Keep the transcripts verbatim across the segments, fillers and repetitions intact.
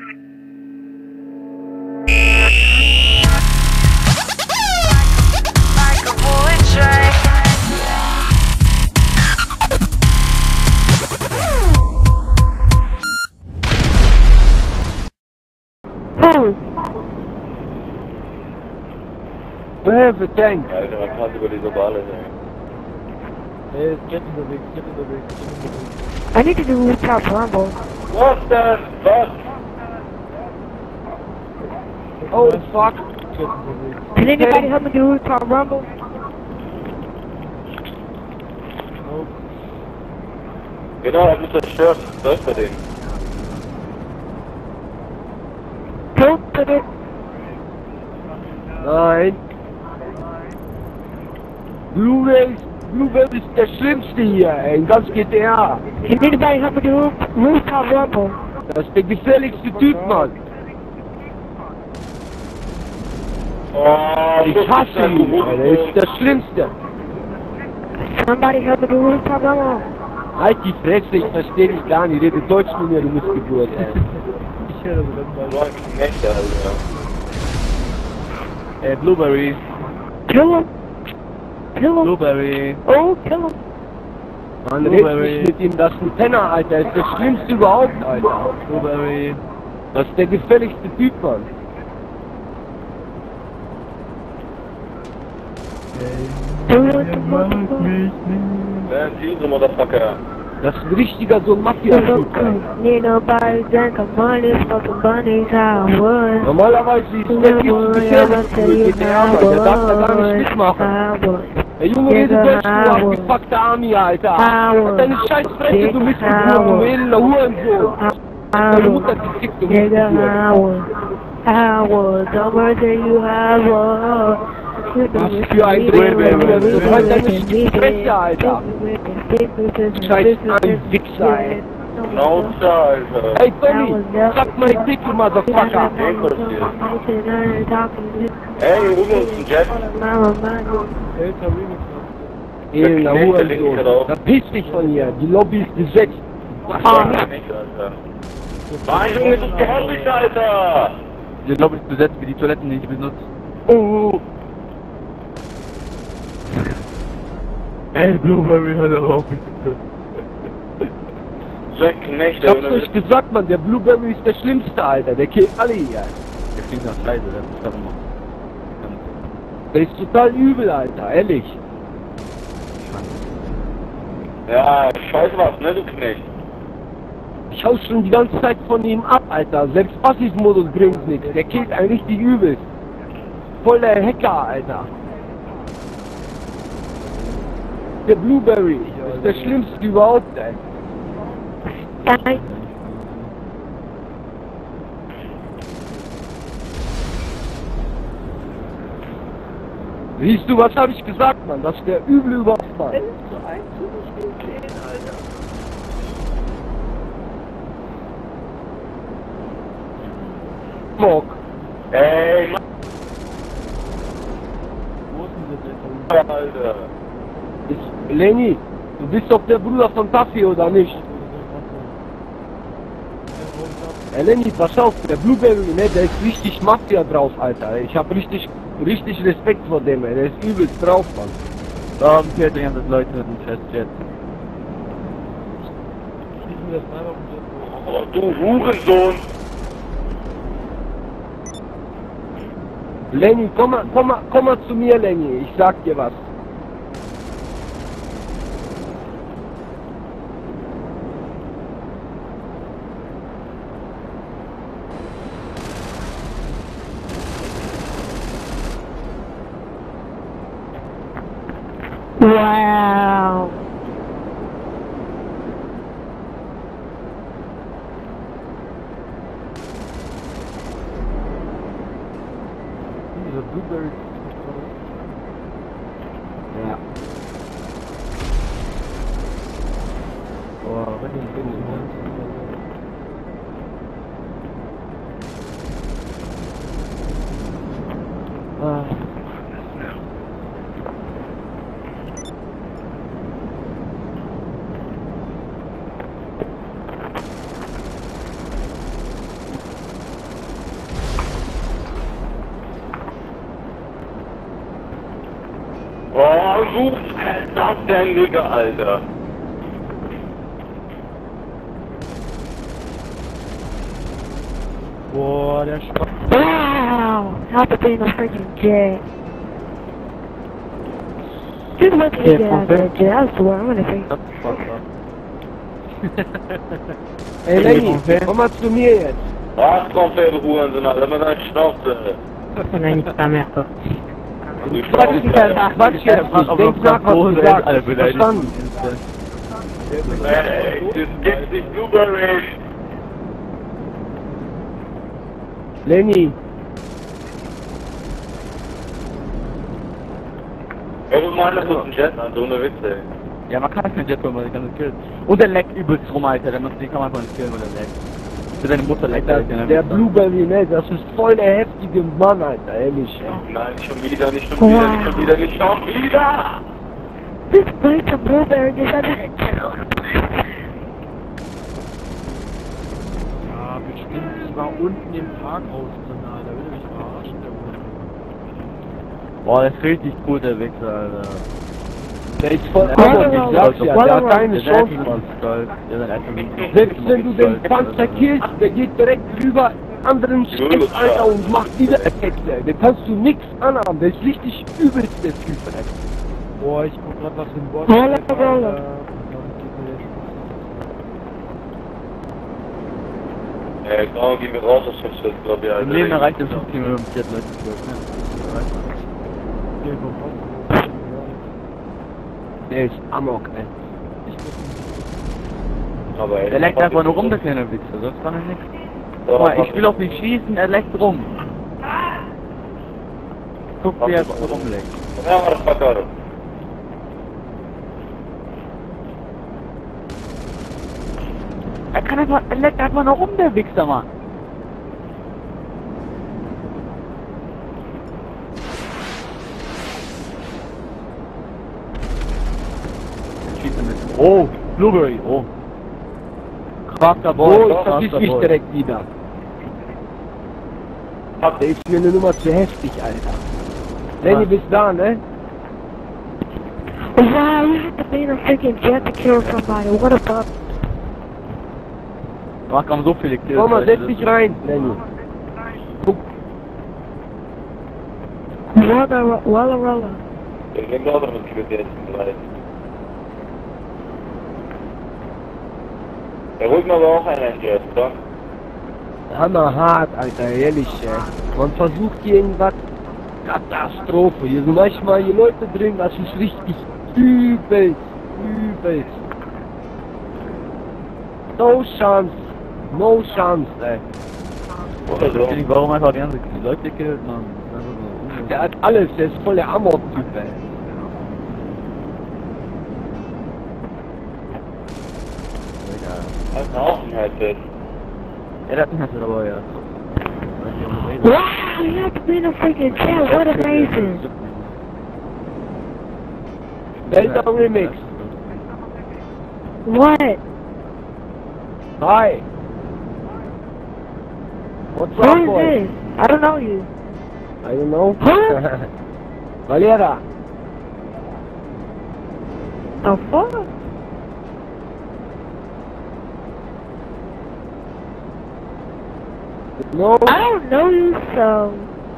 Hilfe, Tank! Alter, man kann über die globale sein. Hey, ist Jet unterwegs, Jet unterwegs, Jet unterwegs. I need to do rooftop rumble. Was denn? Was? Oh fuck! Jet unterwegs. Can anybody help me do rooftop rumble? Nope. Genau, er muss zerstört. Läuft bei denen. Don't put it. Nein! Blueberry, Blueberry ist der Schlimmste hier, ey, in ganz G T A. Can anybody help me do rooftop rumble? Das ist der gefährlichste Typ, Mann. Oh, Ich hasse ihn, Alter, er ist der Schlimmste. Somebody help me do rooftop rumble. Halt die Fresse, ich versteh dich gar nicht, rede Deutsch mit mir, du Missgeburt, ey. Ich höre das dann So mal. ein Knecht, Alter. Ey, Blueberry. Kill him. Kill him. Blueberry. Oh, kill him. Man redet nicht mit ihm, das ist ein Penner, Alter, er ist der Schlimmste überhaupt, Alter. Blueberry. Das ist der gefährlichste Typ, Mann. Do it with the motherfucker. Wer ist diese Motherfucker? Das ist ein richtiger so Mafia-Typ, ey. Need nobody drink of money, fucking bunnies, how I would. Normalerweise ist der Typ zu gefährlich für G T A, Mann, der darf da gar nicht mitmachen. Der Junge redet Deutsch, du abgefuckte Army, Alter. Deine scheiß Fresse, du Missgeburt, du elender Hurensohn. Deine Mutter gefickt, du Nigga, Missgeburt. Howard, Howard, dumber than you have. Was für ein Dreck, halt deine Fresse, Alter. Scheiß ein Wichser, ey. Schnauze, Alter. Hey Tommy, sag mal Dick, du Motherfucker. Ey, passiert. Ey, wir holen uns einen Jet. Älter Remix. Elender Der Knecht, der links Hurensohn. drauf. Verpiss dich von hier, die Lobby ist besetzt. Was für ein Knecht, Alter. Mann, Junge, das ist gehässlich, Alter. Die Lobby ist besetzt wie die Toiletten, die ich benutze. Oh. Ey, Blueberry, hör auf. So ein Knecht, Ich hab's Alter. euch gesagt, Mann, der Blueberry ist der Schlimmste, Alter. Der killt alle hier. Der klingt nach Scheiße, das ist doch immer. Der ist total übel, Alter, ehrlich. Ja, scheiß was, ne, du Knecht. Ich hau schon die ganze Zeit von ihm ab, Alter. Selbst Passivmodus bringt nichts. Der killt einen richtig übel. Voll der Hacker, Alter. Der Blueberry ist der Schlimmste überhaupt, ey. Bye. Siehst du, was hab ich gesagt, Mann? Das ist der üble überhaupt, Mann. Mock. Ey, Mann, Wo ist denn der Jet? Alter. Ich, Lenny, du bist doch der Bruder von Taffy, oder nicht? Ey, Lenny, pass auf, der Blueberry, ne, der ist richtig Mafia drauf, Alter. Ich hab richtig, richtig Respekt vor dem, ey. Der ist übelst drauf, Mann. Da haben die ganze Leute mit dem Festjet. Schießen wir das mal auf den Jet. Oh, du Hurensohn. Lenny, komm mal, komm mal, komm mal zu mir, Lenny. Ich sag dir was. Wow. Dieser Blueberry. Ja. Boah, wenn ich bin, Ah. Versuch ist das denn, Digga, Alter? Boah, der Spaß. Wow! How to be in a freaking jet. Dude, let me get out of that jet. I swear, I'm gonna freak. Das ist Spaß. Ey, Lenny, komm mal zu mir jetzt. Was kommt der Hurensohn, Alter? Immer deine Schnauze. Nein, ich kann mehr. Du Quatsch nicht, Alter, Quatsch jetzt nicht. Denk nach, was du sagst. Verstanden? Ey, das gibt's nicht, Blueberry. Lenny, Ja, du meinst, das ist ein Jet, Alter, ohne Witz, ey. Ja, man kann das mit Jet holen, weil ich kann das killen. Und der leckt übelst rum, Alter. Der muss, den kann man einfach nicht killen, weil der leckt. Für seine Mutter leckt er. der, der Blueberry, ne, das ist voll der heftige Mann, Alter, ehrlich. Ey. Nein, nicht schon wieder, nicht schon wieder, nicht schon wieder, nicht schon wieder! This place of blueberry is under the channel. Ja, bestimmt. Ich war unten im Parkhaus drin, Alter. Will er mich verarschen, der Bruder? Boah, der ist richtig cool, der Wichser, Alter. Der ist voll Walla, Amok, ich sag's ja, der hat keine Der Chance, ist Mann. stolz. Der ist einfach wie- Selbst wenn du den Panzer killst, der geht direkt rüber anderen Schritt, Alter, und macht wieder Effekte. Den kannst du nix anhaben, der ist richtig übelst, der Typ, Alter. Boah, ich guck grad was für ein Bot. Walla, Alter. walla. Ey, komm, geh mir raus aus dem Schiff, glaub ich, Alter. Im Leben erreicht es fünfzehn Minuten Jet, Leute. Der ist Amok, ey. Aber ey, Der leckt einfach nur rum, der kleine Wichser, das kann er nicht. Guck mal, ich will auf nicht schießen, er leckt rum. Guck, wie er rumleckt. Ja, Motherfucker. Er kann einfach, er leckt einfach nur rum, der Wichser, Mann. Schießt er mit. Oh, Blueberry, oh. Krafter Boy, So, ich vergiss mich direkt wieder. Der ist mir eine Nummer zu heftig, Alter. Lenny, bis da, ne? Wow, you have to be in a freaking jet to kill somebody. What a fuck. Da kamen so viele Kills. Komm mal, Alter, setz das dich ist- rein, Lenny. Guck, Walla, walla, walla. Ich bin auch noch mit jetzt bereit. Er holt mir aber auch einen Jet, oder? hammerhart, Alter, ehrlich, ey. Man versucht hier irgendwas, Katastrophe. Hier sind manchmal hier Leute drin, das ist richtig übelst, übelst. No chance, no chance, ey. Oder so. Ich warum einfach die ganze Leute killt, Mann. Das ist einfach so Der hat alles, der ist voll der Amok-Typ, ey. Als ein Aufenthalt. Ja, das hat er aber ja. Wow, you have to be in a freaking jet. What amazing. Weltdown Remix. What? Hi. What's Who up, is boy? this? I don't know you. I don't know. Huh? Valera. The fuck? No. I don't know you, so...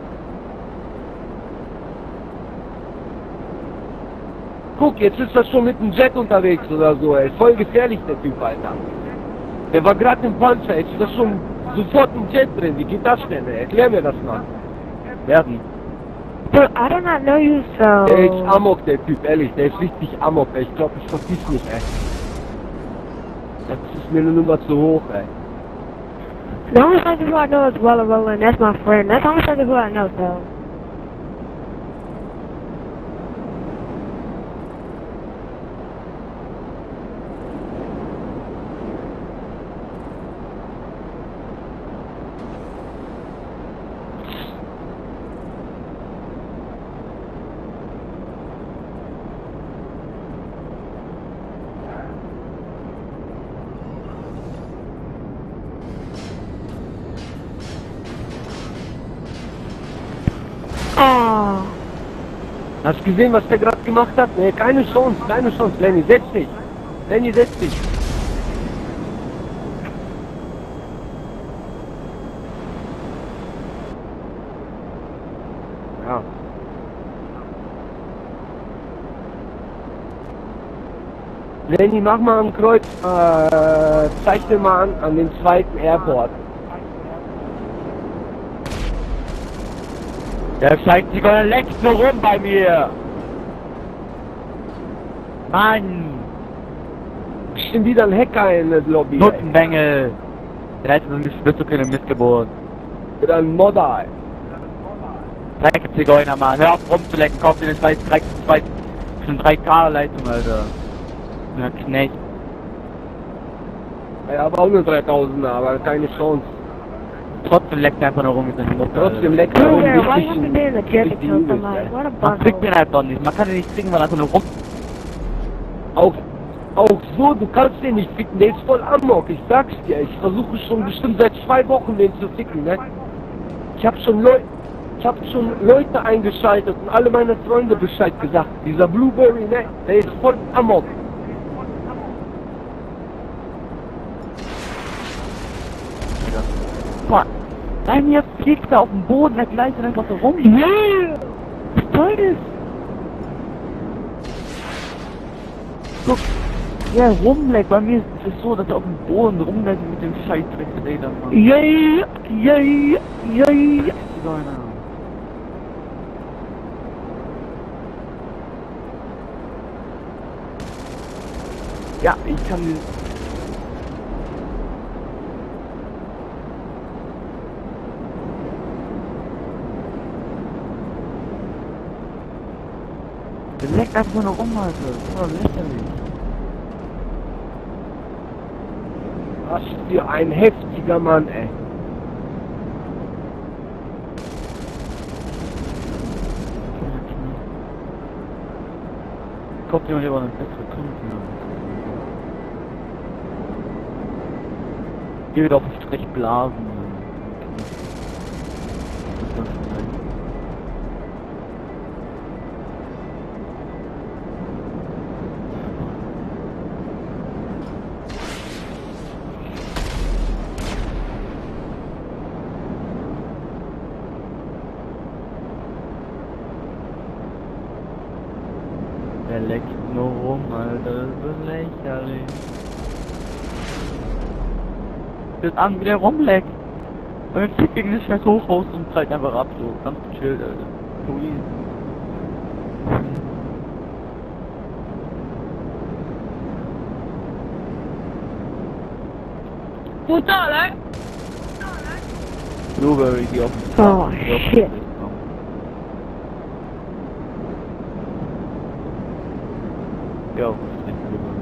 Guck, jetzt ist er schon mit dem Jet unterwegs oder so, ey. Voll gefährlich, der Typ, Alter. Der war gerade im Panzer, jetzt ist er schon sofort im Jet drin. Wie geht das denn, ey? Erklär mir das mal. Werden. But I do not know you, so... Der ist Amok, der Typ, ehrlich. Der ist richtig Amok, ey. Ich glaube, ich vergiss mich, ey. Das ist mir eine Nummer zu hoch, ey. The only person who I know is Walla Walla, and that's my friend. That's the only person who I know, so... Oh. Hast du gesehen, was der gerade gemacht hat? Nee, keine Chance, keine Chance. Lenny, setz dich. Lenny, setz dich. Ja. Lenny, mach mal ein Kreuz, äh, zeig dir mal an, an den zweiten Airport. Der zeigt sich oder leckt nur rum bei mir. Mann! Bestimmt wieder ein Hacker in der Lobby. ey. Nuttenbengel! Der hätte so ein Splitterkind missgeboren. Oder ein Modder. ey. Dreck Zigeuner, Mann. Hör auf rumzulecken, kauf dir den zwei, drei, zwei, schon drei K-Leitung, Alter. Na, Knecht. Ja, aber auch nur dreitausender, aber keine Chance. Trotzdem leckt er einfach nur rum mit seinem Mutter. Trotzdem leckt er Blue rum, Bear, why you wichtig have to be in the jet to wichtig kill übel, somebody? ey. What a Man kriegt butthole. den halt doch nicht. Man kann den nicht kriegen, weil er einfach nur rum... Auch, auch so, du kannst den nicht ficken, der ist voll Amok, ich sag's dir. Ich versuche schon bestimmt seit zwei Wochen den zu ficken, ne? Ich hab schon Leute, ich hab schon Leute eingeschaltet und alle meine Freunde Bescheid gesagt. Dieser Blueberry, ne? Der ist voll Amok. Boah, bei mir fliegt er auf dem Boden, er gleicht einfach so rum. Yeah! Was soll das? Guck, ja, rumleckt. Bei mir ist es so, dass er auf dem Boden rumleckt mit dem Scheißdreck Rädern, Mann. Yay! Yay! Yay! Zigeuner. Ja, ich kann... Der leckt einfach nur rum, Alter. Das war lächerlich. Was für ein heftiger Mann, ey. Kommt jemand über eine bessere Kunden. Hier wird auf den Strich blasen. Das ist das vielleicht. Der leckt nur rum, Alter, das ist so lächerlich. Das an, wie der rumleckt. Und jetzt fliegt gegen das scheiß Hochhaus und zeigt einfach ab, so. Ganz gechillt, Alter. So easy. Brutal, ey! Blueberry, die auf dem Oh, die auf dem shit. Strich kommen. Ja, auf dem Strich Blueberry.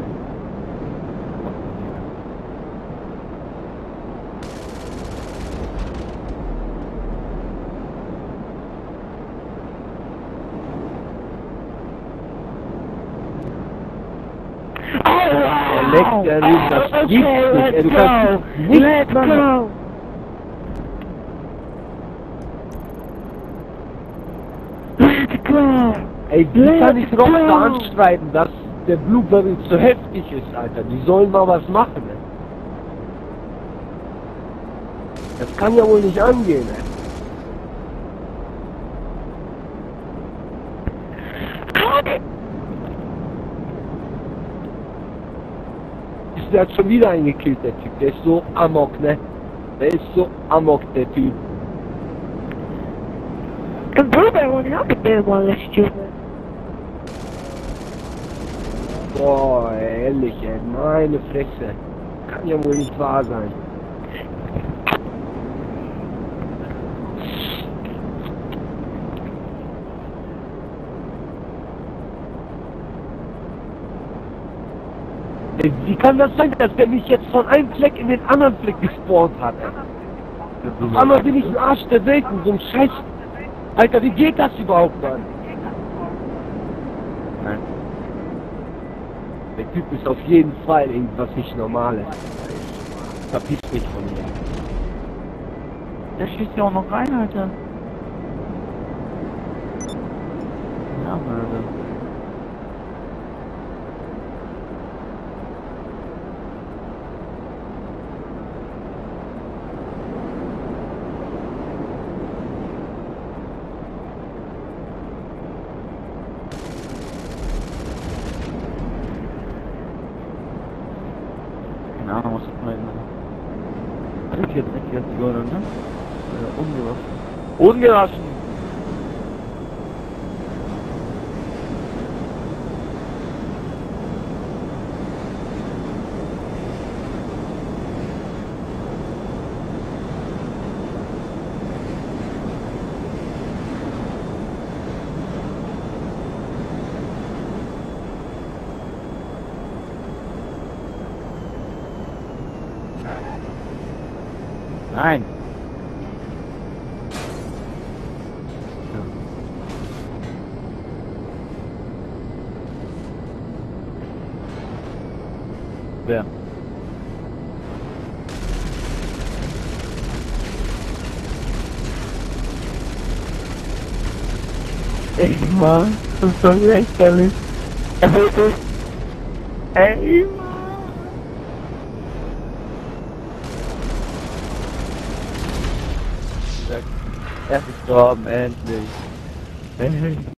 Er leckt, er riecht das Okay, Gift nicht, ey. Du let's kannst go! nichts Let's machen. go! Let's go! Ey, wie kann ich Let's Rockstar go. anschreiben, dass der Blueberry zu heftig ist, Alter? Die sollen mal was machen, ey. Das kann ja wohl nicht angehen, ey. Der hat schon wieder eingekillt, der Typ. Der ist so amok, ne? Der ist so amok, der Typ. The Blueberry one, how could they want this stupid? Boah, ey, ehrlich, ey. Meine Fresse. Kann ja wohl nicht wahr sein. Ey, wie kann das sein, dass der mich jetzt von einem Fleck in den anderen Fleck gespawnt hat, ey? Auf einmal bin ich ein Arsch der Welt und so ein Scheiß. Alter, wie geht das überhaupt, Mann? Nein. Der Typ ist auf jeden Fall irgendwas nicht Normales. Verpiss mich von mir. Der schießt ja auch noch rein, Alter. Ja, Alter. gewonnen, ne? Äh, ungewaschen. Ungewaschen. Nein. Wer? Ey, Mann, das ist doch lächerlich. Ey, Mann. Er ist gestorben, endlich. Ey.